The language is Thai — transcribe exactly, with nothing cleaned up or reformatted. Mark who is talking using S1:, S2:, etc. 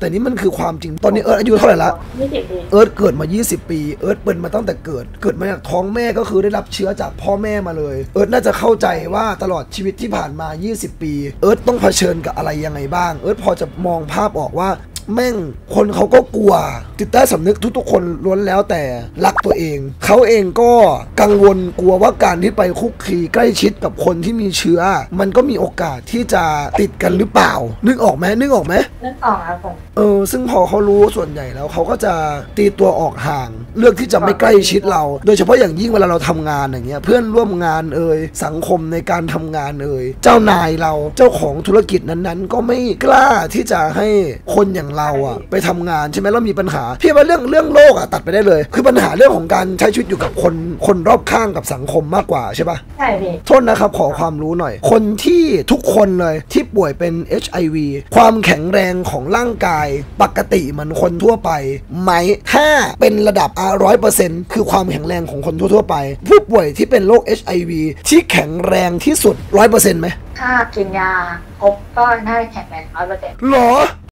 S1: แต่นี่มันคือความจริงตอนนี้เอิร์ธอายุเท่าไหร่ละ
S2: ยี่สิบปี
S1: เอิร์ธเกิดมายี่สิบปีเอิร์ธเป็นมาตั้งแต่เกิดเกิดมาจากท้องแม่ก็คือได้รับเชื้อจากพ่อแม่มาเลยเอิร์ธน่าจะเข้าใจว่าตลอดชีวิตที่ผ่านมายี่สิบปีเอิร์ธต้องเผชิญกับอะไรยังไงบ้างเอิร์ธพอจะมองภาพออกว่าแม่งคนเขาก็กลัวจิตใต้สำนึกทุกๆคนล้วนแล้วแต่รักตัวเองเขาเองก็กังวลกลัวว่าการที่ไปคุกคีใกล้ชิดกับคนที่มีเชื้อมันก็มีโอกาสที่จะติดกันหรือเปล่านึกออกไหมนึกออกไหม
S2: นึกออกครับผม
S1: เออซึ่งพอเขารู้ส่วนใหญ่แล้วเขาก็จะตีตัวออกห่างเลือกที่จะไม่ใกล้ชิดเราโดยเฉพาะอย่างยิ่งเวลาเราทำงานอย่างเงี้ยเพื่อนร่วมงานเอ่ยสังคมในการทำงานเอ่ยเจ้านายเราเจ้าของธุรกิจนั้นๆก็ไม่กล้าที่จะให้คนอย่างเราอะไปทำงานใช่ไหมแล้วมีปัญหาพี่ว่าเรื่องเรื่องโลกอะตัดไปได้เลยคือปัญหาเรื่องของการใช้ชีวิตอยู่กับคนคนรอบข้างกับสังคมมากกว่าใช่ปะ
S2: ใช่พี่
S1: โทษนะครับขอความรู้หน่อยคนที่ทุกคนเลยที่ป่วยเป็น เอช ไอ วี ความแข็งแรงของร่างกายปกติเหมือนคนทั่วไปไหมถ้าเป็นระดับอ่ะร้อยเปอร์เซ็นต์คือความแข็งแรงของคนทั่วๆไปผู้ป่วยที่เป็นโรค เอช ไอ วี ที่แข็งแรงที่สุดร้อยเปอร์เซ็นต์ไหม
S2: ถ้ากินยาครบก็น่าจะแข็งแรงร้อยเปอร์เซ็นต์
S1: หรอ